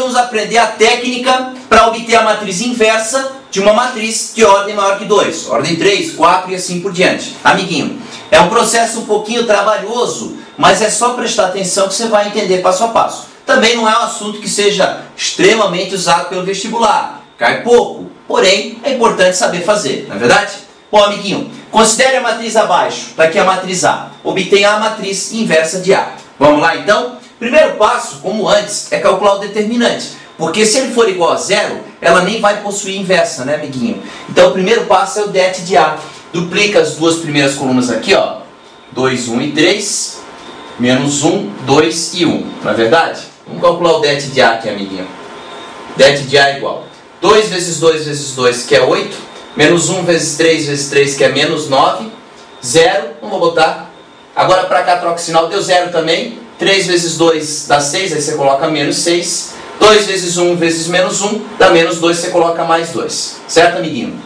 vamos aprender a técnica para obter a matriz inversa de uma matriz de ordem maior que 2. Ordem 3, 4 e assim por diante. Amiguinho, é um processo um pouquinho trabalhoso, mas é só prestar atenção que você vai entender passo a passo. Também não é um assunto que seja extremamente usado pelo vestibular. Cai pouco, porém é importante saber fazer, não é verdade? Bom, amiguinho, considere a matriz abaixo, está aqui a matriz A. Obtenha a matriz inversa de A. Vamos lá então? Primeiro passo, como antes, é calcular o determinante. Porque se ele for igual a zero, ela nem vai possuir inversa, né, amiguinho? Então o primeiro passo é o det de A. Duplica as duas primeiras colunas aqui, ó. 2, 1 e 3, menos 1, 2 e 1. Não é verdade? Vamos calcular o det de A aqui, amiguinho. Det de A é igual 2 vezes 2 vezes 2, que é 8, menos 1 vezes 3 vezes 3, que é menos 9, 0, não vou botar. Agora para cá troca o sinal, deu 0 também. 3 vezes 2 dá 6, aí você coloca menos 6. 2 vezes 1 vezes menos 1 dá menos 2, você coloca mais 2. Certo, amiguinho?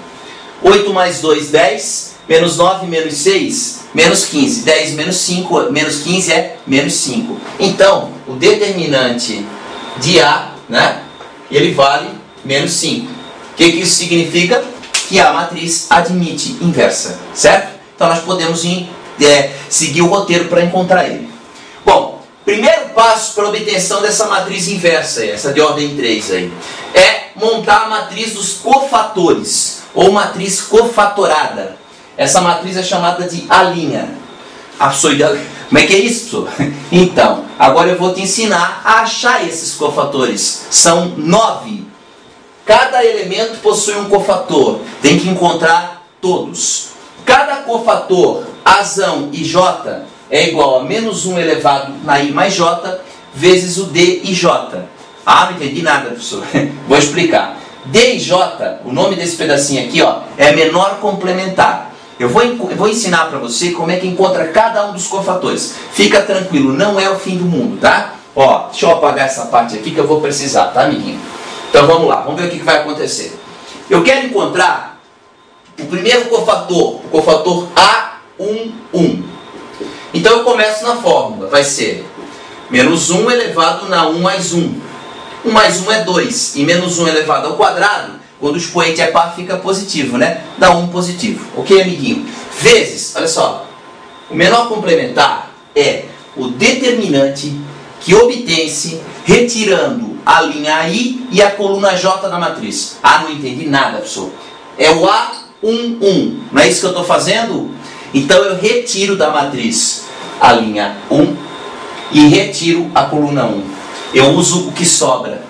8 mais 2, 10. Menos 9 menos 6, menos 15. 10 menos 5, menos 15 é menos 5. Então, o determinante de A, né, ele vale menos 5. O que isso significa? Que a matriz admite inversa. Certo? Então, nós podemos seguir o roteiro para encontrar ele. Bom, primeiro passo para a obtenção dessa matriz inversa, essa de ordem 3 aí, é montar a matriz dos cofatores, ou matriz cofatorada. Essa matriz é chamada de A'. Como é que é isso, professor? Então, agora eu vou te ensinar a achar esses cofatores. São 9. Cada elemento possui um cofator. Tem que encontrar todos. Cada cofator, Azão e J, é igual a menos 1 elevado na I mais J, vezes o D e J. Ah, não entendi nada, professor. Vou explicar. D e J, o nome desse pedacinho aqui, ó, é menor complementar. Eu vou ensinar para você como é que encontra cada um dos cofatores. Fica tranquilo, não é o fim do mundo, tá? Ó, deixa eu apagar essa parte aqui que eu vou precisar, tá, amiguinho? Então vamos lá, vamos ver o que vai acontecer. Eu quero encontrar o primeiro cofator, o cofator A11. Então eu começo na fórmula, vai ser menos 1 elevado na 1 mais 1. 1 mais 1 é 2, e menos 1 elevado ao quadrado, quando o expoente é par, fica positivo, né? Dá 1 positivo. Ok, amiguinho? Vezes, olha só, o menor complementar é o determinante que obtém-se retirando a linha I e a coluna J da matriz. Ah, não entendi nada, professor. É o A11, não é isso que eu estou fazendo? Então eu retiro da matriz a linha 1 e retiro a coluna 1. Eu uso o que sobra.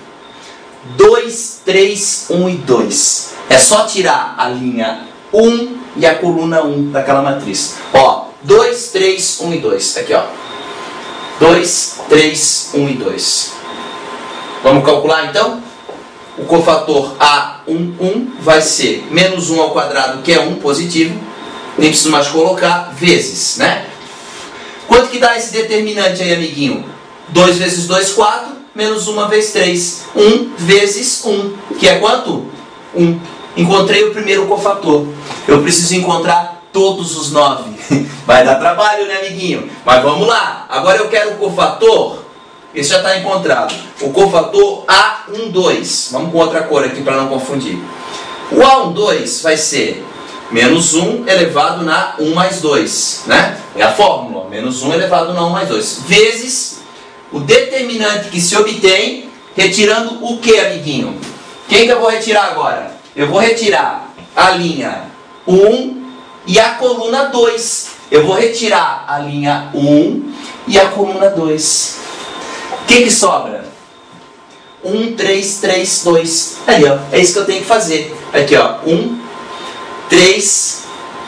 2, 3, 1 e 2. É só tirar a linha 1 e a coluna 1 daquela matriz. Ó, 2, 3, 1 e 2. Aqui, ó. 2, 3, 1 e 2. Vamos calcular então? O cofator A11 vai ser menos 1 ao quadrado, que é 1 positivo. Nem preciso mais colocar, vezes, né? Quanto que dá esse determinante aí, amiguinho? 2 vezes 2, 4. Menos 1 vezes 3. 1 vezes 1. Que é quanto? 1. Encontrei o primeiro cofator. Eu preciso encontrar todos os 9. Vai dar trabalho, né, amiguinho? Mas vamos lá. Agora eu quero o cofator. Esse já está encontrado. O cofator A12. Vamos com outra cor aqui para não confundir. O A12 vai ser menos 1 elevado na 1 mais 2. Né? É a fórmula. Menos 1 elevado na 1 mais 2. Vezes o determinante que se obtém retirando o que, amiguinho? Quem que eu vou retirar agora? Eu vou retirar a linha 1 e a coluna 2. Eu vou retirar a linha 1 e a coluna 2. O que sobra? 1, 3, 3, 2. Aí, ó. É isso que eu tenho que fazer. Aqui, ó. 1, 3,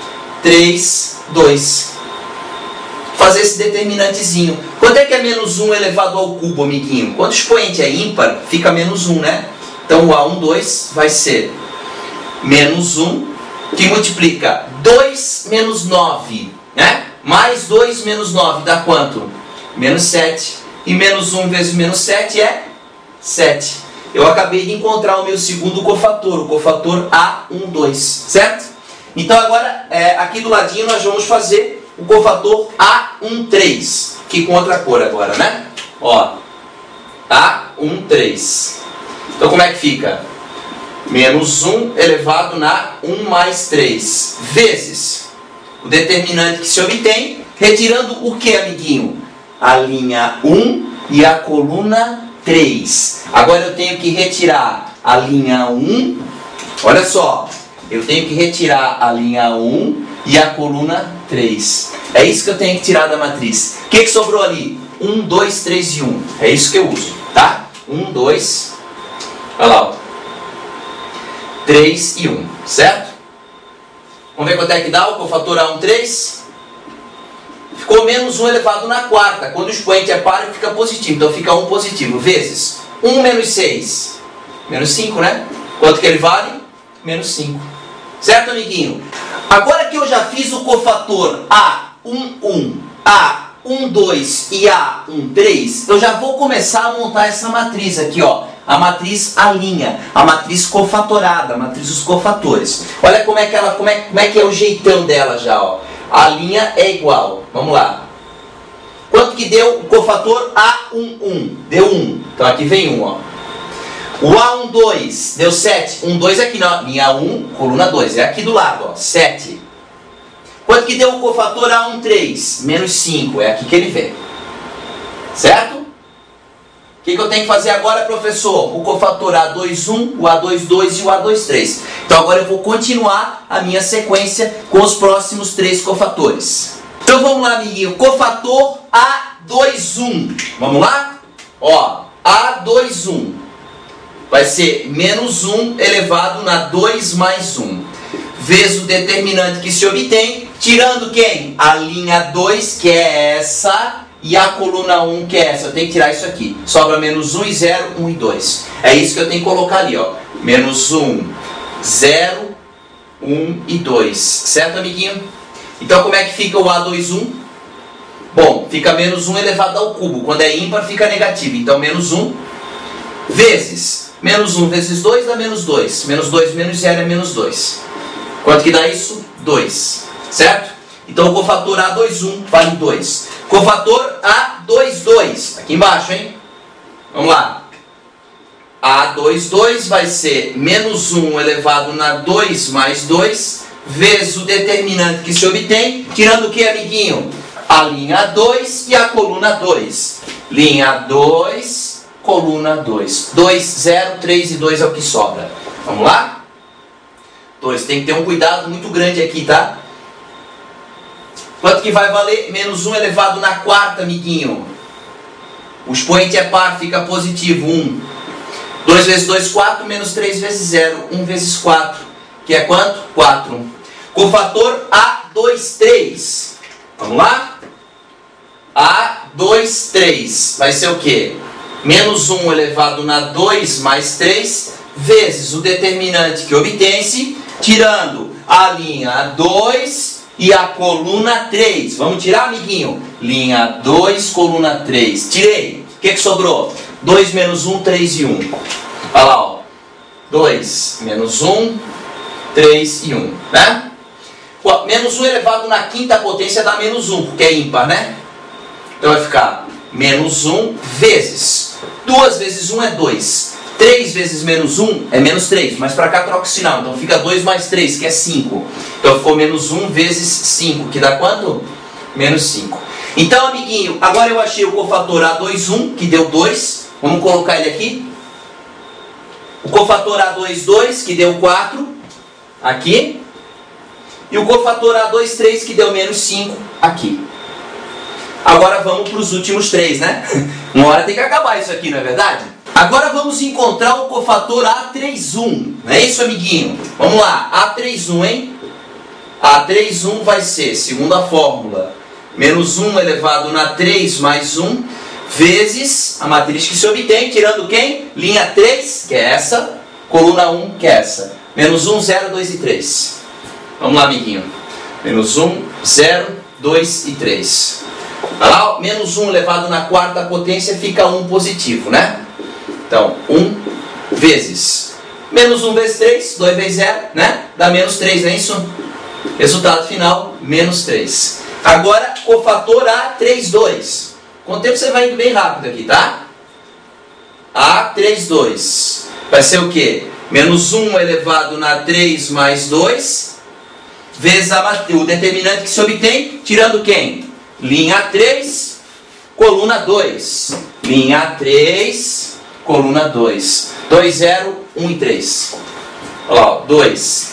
3, 2. Fazer esse determinantezinho. Quanto é que é menos 1 elevado ao cubo, amiguinho? Quando o expoente é ímpar, fica menos 1, né? Então o A12 vai ser menos 1, que multiplica 2 menos 9, né? Mais 2 menos 9 dá quanto? Menos 7. E menos 1 vezes menos 7 é 7. Eu acabei de encontrar o meu segundo cofator, o cofator A12, certo? Então agora, aqui do ladinho nós vamos fazer o cofator A13, que com outra cor agora, né? Ó, A1, 3. Então como é que fica? Menos 1 elevado na 1 mais 3, vezes o determinante que se obtém, retirando o que, amiguinho? A linha 1 e a coluna 3. Agora eu tenho que retirar a linha 1, olha só, eu tenho que retirar a linha 1 e a coluna 3. É isso que eu tenho que tirar da matriz. O que sobrou ali? 1, 2, 3 e 1. É isso que eu uso, tá? 1, 2, olha lá, ó. 3 e 1, certo? Vamos ver quanto é que dá o cofator A1, 3. Ficou menos 1 elevado na quarta. Quando o expoente é par, fica positivo. Então fica 1 positivo, vezes 1 menos 6. Menos 5, né? Quanto que ele vale? Menos 5. Certo, amiguinho? Agora que eu já fiz o cofator A1, 1, A1, 2 e A1, 3, eu já vou começar a montar essa matriz aqui, ó. A matriz A', a matriz cofatorada, a matriz dos cofatores. Olha como é que é o jeitão dela já, ó. A' é igual. Vamos lá. Quanto que deu o cofator A1, 1? Deu 1. Então aqui vem 1, ó. O A1, 2 deu 7. 1, 2 é aqui na linha 1, coluna 2. É aqui do lado, ó. 7. Quanto que deu o cofator A1, 3? Menos 5. É aqui que ele vem. Certo? O que eu tenho que fazer agora, professor? O cofator A2, 1, o A2, 2 e o A2, 3. Então agora eu vou continuar a minha sequência com os próximos 3 cofatores. Então vamos lá, amiguinho. Cofator A2, 1. Vamos lá? Ó, A2, 1. Vai ser menos 1 elevado na 2 mais 1. Vezes o determinante que se obtém, tirando quem? A linha 2, que é essa, e a coluna 1, que é essa. Eu tenho que tirar isso aqui. Sobra menos 1 e 0, 1 e 2. É isso que eu tenho que colocar ali, ó. Menos 1, 0, 1 e 2. Certo, amiguinho? Então como é que fica o A2, 1? Bom, fica menos 1 elevado ao cubo. Quando é ímpar, fica negativo. Então menos 1 vezes menos 1 vezes 2 dá menos 2. Menos 2 menos 0 é menos 2. Quanto que dá isso? 2. Certo? Então o cofator A2, 1 vale 2. Cofator A2, 2. Aqui embaixo, hein? Vamos lá. A2, 2 vai ser menos 1 elevado na 2 mais 2, vezes o determinante que se obtém, tirando o que, amiguinho? A linha 2 e a coluna 2. Linha 2, coluna 2. 2, 0, 3 e 2 é o que sobra. Vamos lá? 2. Tem que ter um cuidado muito grande aqui, tá? Quanto que vai valer? Menos 1 elevado na quarta, amiguinho. O expoente é par, fica positivo. 1. 2 vezes 2, 4. Menos 3 vezes 0. 1 vezes 4. Que é quanto? 4. Cofator A2, 3. Vamos lá? A2, 3. Vai ser o quê? Menos 1 elevado na 2 mais 3, vezes o determinante que obtém-se, tirando a linha 2 e a coluna 3. Vamos tirar, amiguinho? Linha 2, coluna 3. Tirei. O que sobrou? 2 menos 1, 3 e 1. Olha lá, ó. 2 menos 1, 3 e 1. Né? Menos 1 elevado na quinta potência dá menos 1, porque é ímpar, né? Então vai ficar menos 1 vezes. 2 vezes 1 é 2. 3 vezes menos 1 é menos 3. Mas para cá troca o sinal. Então fica 2 mais 3, que é 5. Então ficou menos 1 vezes 5, que dá quanto? Menos 5. Então, amiguinho, agora eu achei o cofator A2, 1, que deu 2. Vamos colocar ele aqui. O cofator A2, 2, que deu 4. Aqui. E o cofator A2, 3, que deu menos 5. Aqui. Agora vamos para os últimos 3, né? Uma hora tem que acabar isso aqui, não é verdade? Agora vamos encontrar o cofator A3, 1. Não é isso, amiguinho? Vamos lá. A3, 1, hein? A3, 1 vai ser, segundo a fórmula, menos 1 elevado na 3 mais 1, vezes a matriz que se obtém, tirando quem? Linha 3, que é essa, coluna 1, que é essa. Menos 1, 0, 2 e 3. Vamos lá, amiguinho. Menos 1, 0, 2 e 3. Olha lá, menos 1 elevado na quarta potência fica 1 positivo, né? Então, 1 vezes menos 1 vezes 3, 2 vezes 0, né? Dá menos 3, não é isso? Resultado final, menos 3. Agora, cofator A3, 2. Com o tempo você vai indo bem rápido aqui, tá? A3, 2. Vai ser o quê? Menos 1 elevado na 3 mais 2, vezes o determinante que se obtém, tirando quem? Linha 3, coluna 2. Linha 3, coluna 2. 2, 0, 1 e 3. Olha lá, 2.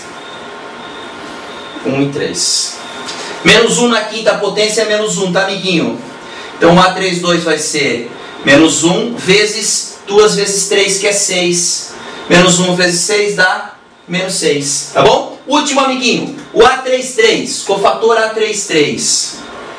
1 e 3. Menos 1 na quinta potência é menos 1, tá, amiguinho? Então, A3, 2 vai ser menos 1 vezes 2 vezes 3, que é 6. Menos 1 vezes 6 dá menos 6, tá bom? Último, amiguinho. O A33, cofator A33.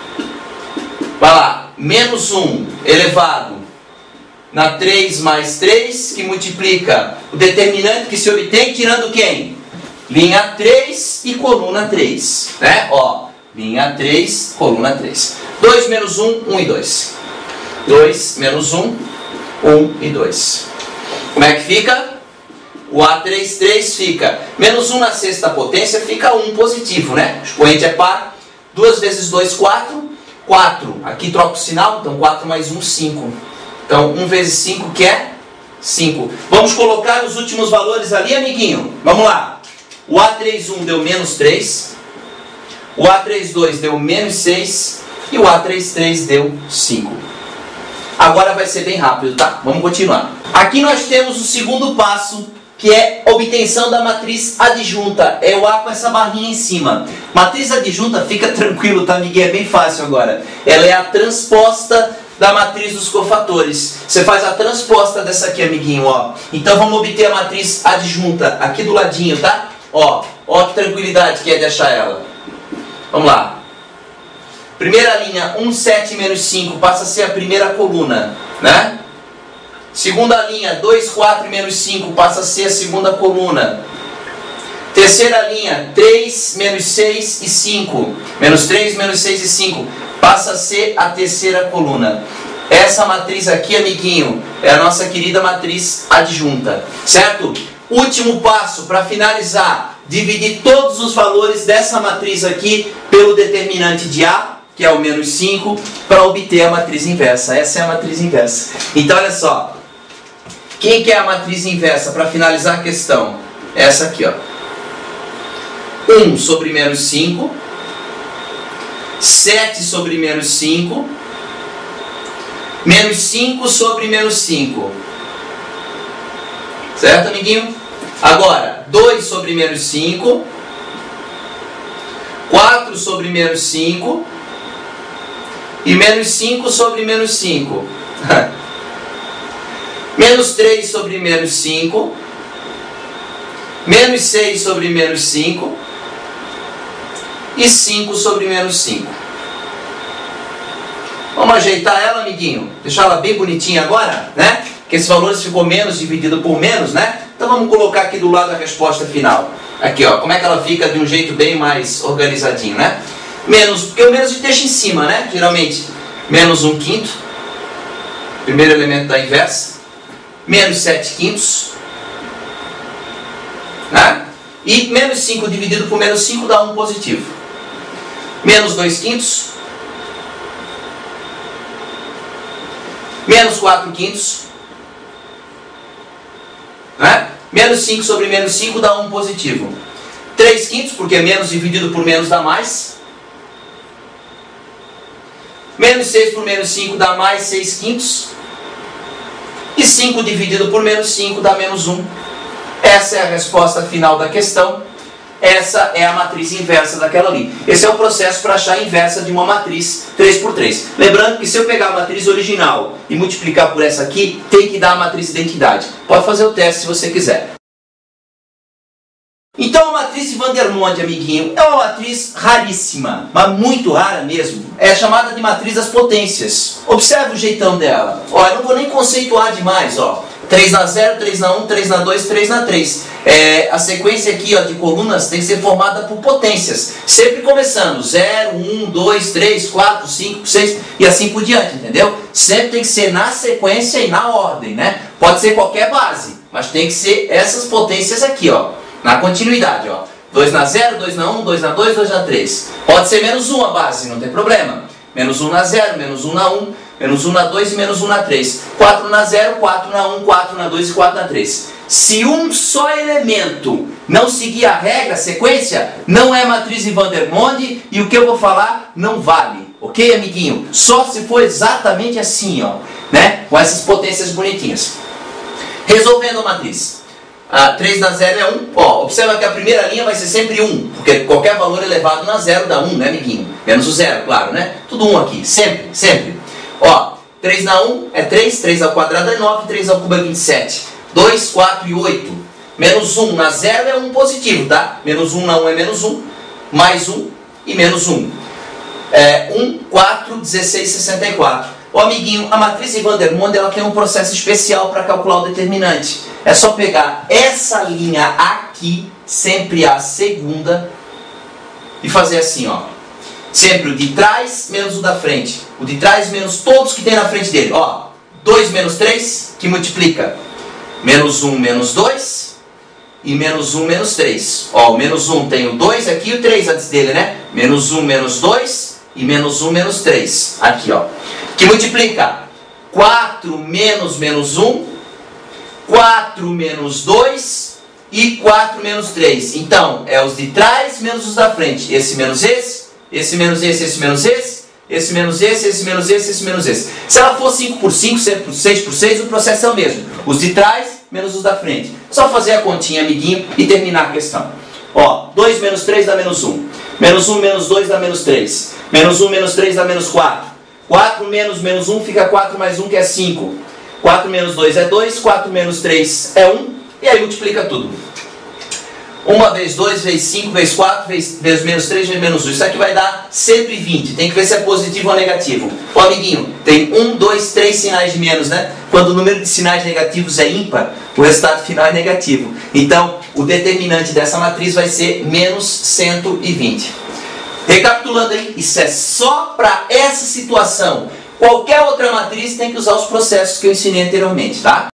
Vai lá. Menos 1 elevado na 3 mais 3, que multiplica o determinante que se obtém tirando quem? Linha 3 e coluna 3, né? Ó, linha 3, coluna 3. 2 menos 1, 1 e 2. 2 menos 1, 1 e 2. Como é que fica? O A33 fica menos 1 na sexta potência, fica 1 positivo, né? O expoente é par. 2 vezes 2, 4. 4, aqui troca o sinal, então 4 mais 1, 5. Então 1 vezes 5, que é 5. Vamos colocar os últimos valores ali, amiguinho? Vamos lá. O A31 deu menos 3. O A32 deu menos 6. E o A33 deu 5. Agora vai ser bem rápido, tá? Vamos continuar. Aqui nós temos o segundo passo, que é a obtenção da matriz adjunta. É o A com essa barrinha em cima. Matriz adjunta, fica tranquilo, tá, amiguinho? É bem fácil agora. Ela é a transposta da matriz dos cofatores. Você faz a transposta dessa aqui, amiguinho, ó. Então vamos obter a matriz adjunta aqui do ladinho, tá? Ó que tranquilidade que é de achar ela. Vamos lá. Primeira linha, 1, 7 menos 5 passa a ser a primeira coluna, né? Segunda linha, 2, 4 menos 5 passa a ser a segunda coluna. Terceira linha, 3 menos 6 e 5. Menos 3, menos 6 e 5 passa a ser a terceira coluna. Essa matriz aqui, amiguinho, é a nossa querida matriz adjunta, certo? Último passo para finalizar, dividir todos os valores dessa matriz aqui pelo determinante de A, que é o menos 5, para obter a matriz inversa. Essa é a matriz inversa. Então, olha só. Quem que é a matriz inversa para finalizar a questão? Essa aqui, ó. 1 sobre menos 5. 7 sobre menos 5. Menos 5 sobre menos 5. Certo, amiguinho? Agora, 2 sobre menos 5. 4 sobre menos 5. E menos 5 sobre menos 5. Menos 3 sobre menos 5. Menos 6 sobre menos 5. E 5 sobre menos 5. Vamos ajeitar ela, amiguinho? Deixar ela bem bonitinha agora, né? Porque esse valor ficou menos dividido por menos, né? Então vamos colocar aqui do lado a resposta final. Aqui, ó. Como é que ela fica de um jeito bem mais organizadinho, né? Menos, porque o menos a gente deixa em cima, né? Geralmente, menos 1 quinto. Primeiro elemento da inversa. Menos 7 quintos. Né? E menos 5 dividido por menos 5 dá 1 positivo. Menos 2 quintos. Menos 4 quintos. Né? Menos 5 sobre menos 5 dá 1 positivo. 3 quintos, porque menos dividido por menos dá mais. Menos 6 por menos 5 dá mais 6 quintos. E 5 dividido por menos 5 dá menos 1. Essa é a resposta final da questão. Essa é a matriz inversa daquela ali. Esse é o processo para achar a inversa de uma matriz 3 por 3. Lembrando que se eu pegar a matriz original e multiplicar por essa aqui, tem que dar a matriz identidade. Pode fazer o teste se você quiser. Então a matriz de Vandermonde, amiguinho, é uma matriz raríssima, mas muito rara mesmo. É chamada de matriz das potências. Observe o jeitão dela. Ó, eu não vou nem conceituar demais, ó. 3 na 0, 3 na 1, 3 na 2, 3 na 3. A sequência aqui, ó, de colunas tem que ser formada por potências. Sempre começando 0, 1, 2, 3, 4, 5, 6 e assim por diante, entendeu? Sempre tem que ser na sequência e na ordem, né? Pode ser qualquer base, mas tem que ser essas potências aqui, ó. Na continuidade, ó. 2 na 0, 2 na 1, 2 na 2, 2 na 3. Pode ser menos 1 a base, não tem problema. Menos 1 na 0, menos 1 na 1, menos 1 na 2 e menos 1 na 3. 4 na 0, 4 na 1, 4 na 2 e 4 na 3. Se um só elemento não seguir a regra, a sequência, não é matriz de Vandermonde e o que eu vou falar não vale. Ok, amiguinho? Só se for exatamente assim, ó, né? Com essas potências bonitinhas. Resolvendo a matriz. 3 na 0 é 1. Ó, observa que a primeira linha vai ser sempre 1, porque qualquer valor elevado na 0 dá 1, né, amiguinho? Menos o 0, claro, né? Tudo 1 aqui, sempre, sempre. Ó, 3 na 1 é 3, 3 ao quadrado é 9, 3 ao cubo é 27. 2, 4 e 8. Menos 1 na 0 é 1 positivo, tá? Menos 1 na 1 é menos 1, mais 1 e menos 1. 1, 4, 16, 64. Ô amiguinho, a matriz de Vandermonde ela tem um processo especial para calcular o determinante. É só pegar essa linha aqui, sempre a segunda, e fazer assim, ó. Sempre o de trás menos o da frente. O de trás menos todos que tem na frente dele. Ó, 2 menos 3, que multiplica. Menos 1 menos 2 e menos 1 menos 3. Ó, o menos 1 tem o 2 aqui e o 3 antes dele, né? Menos 1 menos 2 e menos 1 menos 3. Aqui, ó. Que multiplica 4 menos menos 1, 4 menos 2 e 4 menos 3. Então, é os de trás menos os da frente. Esse menos esse menos esse menos esse menos esse menos esse menos esse. Se ela for 5 por 5, 6 por 6, o processo é o mesmo. Os de trás menos os da frente. Só fazer a continha, amiguinho, e terminar a questão. Ó, 2 menos 3 dá menos 1. Menos 1 menos 2 dá menos 3. Menos 1 menos 3 dá menos 4. 4 menos menos 1 fica 4 mais 1, que é 5. 4 menos 2 é 2, 4 menos 3 é 1, e aí multiplica tudo. 1 vezes 2, vezes 5, vezes 4, vezes menos 3, vezes menos 1. Isso aqui vai dar 120. Tem que ver se é positivo ou negativo. Ó, amiguinho, tem 1, 2, 3 sinais de menos, né? Quando o número de sinais negativos é ímpar, o resultado final é negativo. Então, o determinante dessa matriz vai ser menos 120. Recapitulando aí, isso é só para essa situação. Qualquer outra matriz tem que usar os processos que eu ensinei anteriormente, tá?